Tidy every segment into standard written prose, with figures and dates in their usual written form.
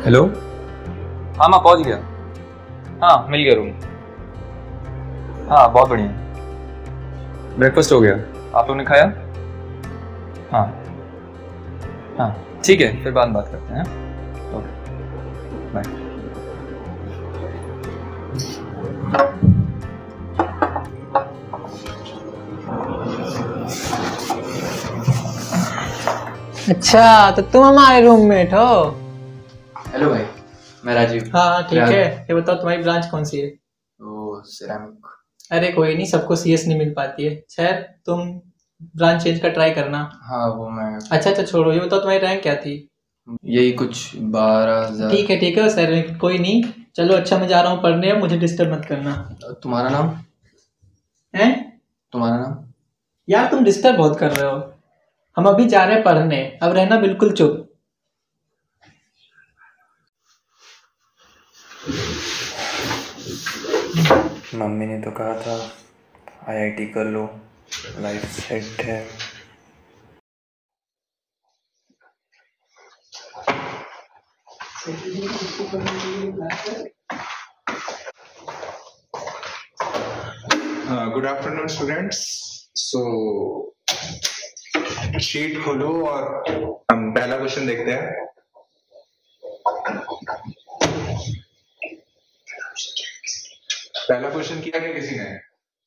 Hello. हाँ मैं पहुंच गया। हाँ मिल गया रूम। हाँ बहुत बढ़िया। ब्रेकफास्ट हो गया, आप लोगों ने खाया? हाँ हाँ ठीक है, फिर बाद में बात करते हैं। Okay bye. अच्छा तो तुम हमारे रूममेट हो? हेलो भाई, मैं राजीव। हाँ ठीक है। ये बताओ तुम्हारी ब्रांच कौन सी है? ओ सिरेमिक। अरे कोई नहीं, सबको सीएस नहीं मिल पाती है। खैर तुम ब्रांच चेंज का ट्राई करना। हाँ वो मैं अच्छा छोड़ो, ये बताओ तुम्हारी रैंक क्या थी? यही कुछ 12,000। ठीक है सर, कोई नहीं। चलो अच्छा, मैं जा रहा हूँ पढ़ने, अब मुझे डिस्टर्ब मत करना। तुम्हारा नाम? हैं? तुम्हारा नाम? यार तुम डिस्टर्ब बहुत कर रहे हो। हम अभी जा रहे हैं पढ़ने, अब रहना बिल्कुल चुप। मम्मी ने तो कहा था आईआईटी कर लो, लाइफ सेट है। Good afternoon students. So sheet खोलो और हम पहला क्वेश्चन देखते हैं। पहला क्वेश्चन किया क्या किसी ने?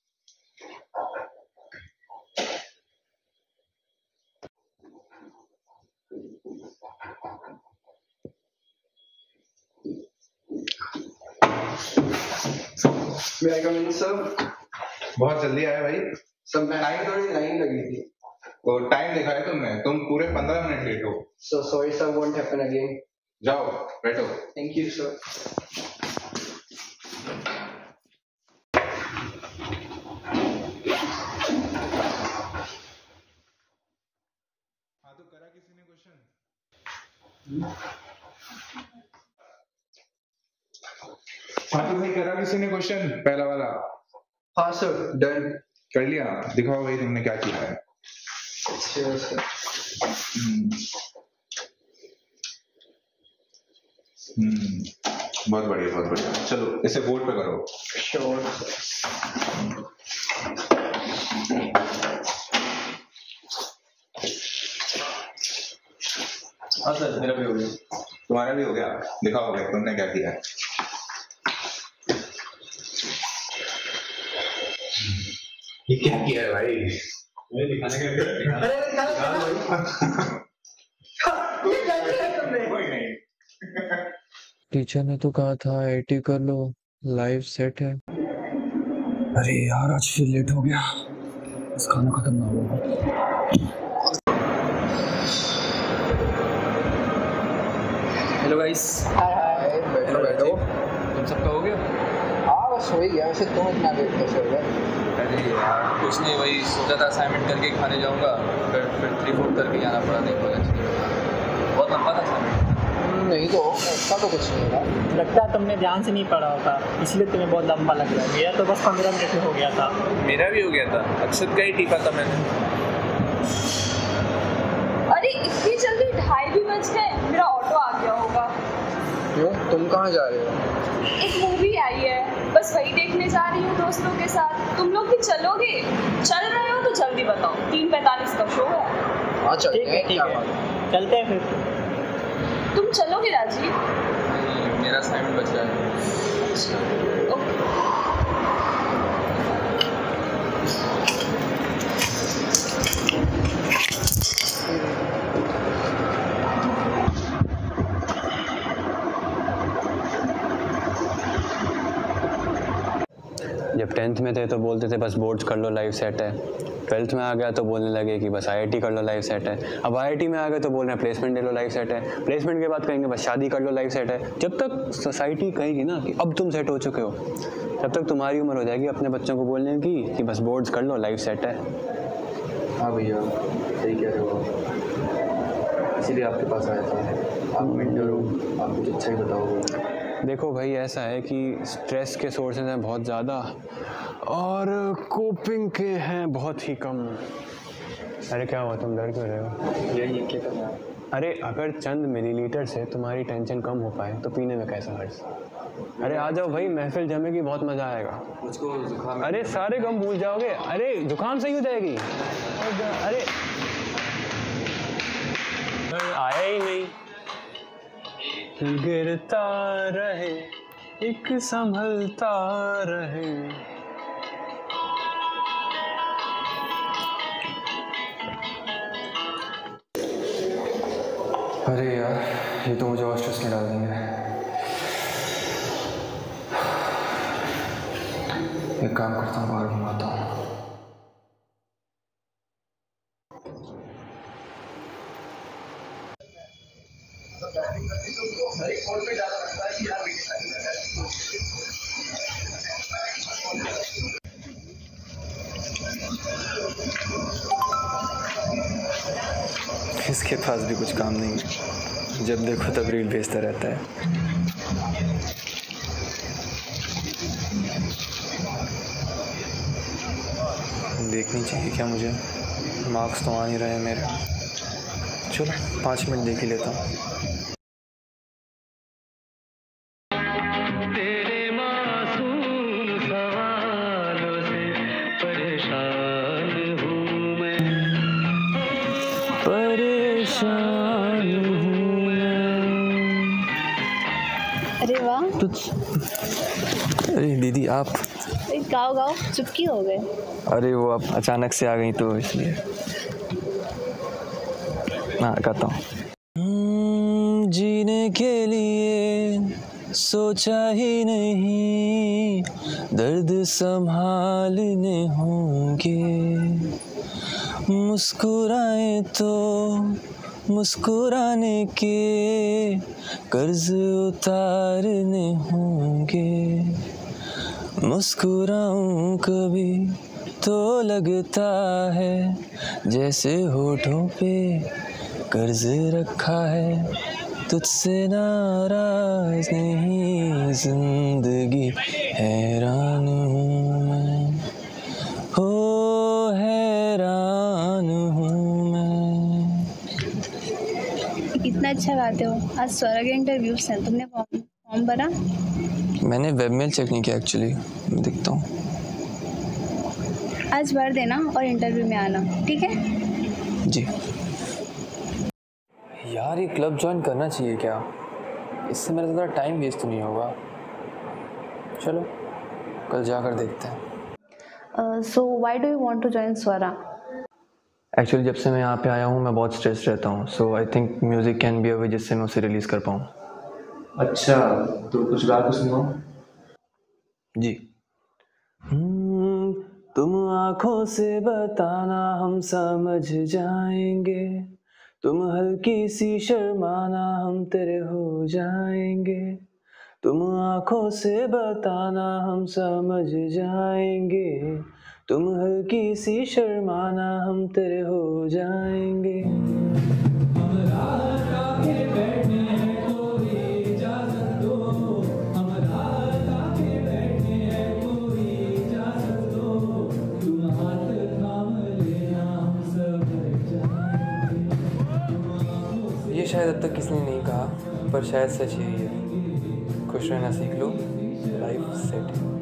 सर बहुत जल्दी आया भाई। सब टाइम थोड़ी लाइन लगी थी। तो टाइम देखा है तुमने? तुम पूरे 15 मिनट लेट हो। So sorry sir, won't happen again. जाओ बैठो। Thank you sir. हाँ तो करा किसी ने क्वेश्चन? हाँ तो भाई करा किसी ने क्वेश्चन पहला वाला? हाँ सर, डन कर लिया? दिखाओ भाई तुमने क्या किया है। Sure sir. बहुत बढ़िया बहुत बढ़िया। चलो इसे बोर्ड पे करो। श्योर। हाँ सर मेरा भी हो गया। तुम्हारा भी हो गया? दिखाओ भाई तुमने क्या किया है। ये क्या किया है भाई? दिखाने का टीचर ने तो कहा था आईआईटी कर लो, लाइफ सेट है। अरे यार आज फिर लेट हो गया, बस खाना खत्म ना हुआ। Hello guys. हाय बैठो बैठो। तुम सबका हो गया? हाँ बस हो ही गया। वैसे तुम इतना लेट कैसे हो गए? अरे यार कुछ नहीं, वही सोचा था असाइनमेंट करके खाने जाऊंगा, फिर 3-4 करके जाना पड़ा। नहीं कॉलेज बहुत लंबा था असाइनमेंट। नहीं तो ऐसा तो कुछ नहीं होगा। लगता है तुमने ध्यान से नहीं पढ़ा होगा, इसलिए तुम्हें बहुत लंबा लग रहा है। मेरा तो बस 15 मिनट में हो गया था। मेरा भी हो गया था, अक्षत का ही टीपा था मैंने। अरे इतनी जल्दी 2:30 भी बज गए, मेरा ऑटो आ गया होगा। क्यों, तुम कहाँ जा रहे हो? एक मूवी आई है, बस वही देखने जा रही हूँ दोस्तों के साथ। तुम लोग भी चलोगे? चल रहे हो तो जल्दी बताओ, 3:45 का शो है। हाँ चलते हैं। ठीक है चलते हैं फिर। तुम चलोगे राजीव? नहीं, मेरा असाइनमेंट बच रहा है। ओके। जब 10th में थे तो बोलते थे बस बोर्ड्स कर लो लाइफ सेट है, 12th में आ गया तो बोलने लगे कि बस आईआईटी कर लो लाइफ सेट है, अब आईआईटी में आ गए तो बोल रहे हैं प्लेसमेंट ले लो लाइफ सेट है, प्लेसमेंट के बाद कहेंगे बस शादी कर लो लाइफ सेट है। जब तक सोसाइटी कहेगी ना कि अब तुम सेट हो चुके हो, तब तक तुम्हारी उम्र हो जाएगी अपने बच्चों को बोलने की कि बस बोर्ड्स कर लो लाइफ सेट है। हाँ भैया सही कह रहे हो आप, इसीलिए आपके पास आया था। आप मेंटर हो, आप कुछ अच्छा ही बताओगे। देखो भाई ऐसा है कि स्ट्रेस के सोर्सेज हैं बहुत ज़्यादा और कोपिंग के हैं बहुत ही कम। अरे क्या हुआ, तुम डर क्यों रहे हो? यही क्या करना है? अरे अगर चंद मिलीलीटर से तुम्हारी टेंशन कम हो पाए तो पीने में कैसा हर्ज। अरे आ जाओ भाई, महफिल जमेगी, बहुत मजा आएगा। मुझको जुकाम। अरे सारे गम भूल जाओगे। अरे जुकाम सही हो जाएगी। अरे आया ही नहीं। गिरता रहे एक संभलता रहे। अरे यार, ये तो मुझे और स्ट्रेस में डाल देंगे। एक काम करता हूँ, बाहर घुमाता हूँ। इसके पास भी कुछ काम नहीं है, जब देखो तब रील भेजता रहता है। देखनी चाहिए क्या मुझे? मार्क्स तो आ नहीं रहे हैं मेरे। चलो 5 मिनट देख ही लेता हूँ। अरे वाह। अरे दीदी आप? गाओ गाओ, चुपकी हो गए। अरे वो आप अचानक से आ गई तो इसलिए। हाँ गाता हूँ। जीने के लिए सोचा ही नहीं, दर्द संभालने होंगे। मुस्कुराए तो मुस्कुराने के कर्ज उतारने होंगे। मुस्कुराऊं कभी तो लगता है जैसे होठों पे कर्ज रखा है। तुझसे नाराज नहीं, जिंदगी हैरान हूँ मैं, हो हैरान हूँ मैं। इतना अच्छा गाते हो। आज स्वरा के इंटरव्यूज हैं, तुमने फॉर्म भरा? मैंने वेबमेल चेक नहीं किया एक्चुअली, देखता हूँ। आज भर देना और इंटरव्यू में आना, ठीक है? जी। यार ये क्लब ज्वाइन करना चाहिए क्या? इससे मेरा ज़्यादा टाइम वेस्ट नहीं होगा। चलो कल जाकर देखते हैं। So why do you want to join Swara? Actually जब से मैं यहाँ पे आया हूँ मैं बहुत स्ट्रेस रहता हूँ, so I think music can be a way जिससे मैं उसे रिलीज़ कर पाऊँ। अच्छा, तो कुछ गा के सुनाओ। जी। तुम आँखों से बताना हम समझ जाएंगे, तुम हल्की सी शर्माना हम तेरे हो जाएंगे। तुम आँखों से बताना हम समझ जाएंगे, तुम हल्की सी शर्माना हम तेरे हो जाएंगे। ये शायद अब तक किसी ने नहीं कहा, पर शायद सच यही है। खुश रहना सीख लो, लाइफ सेट है।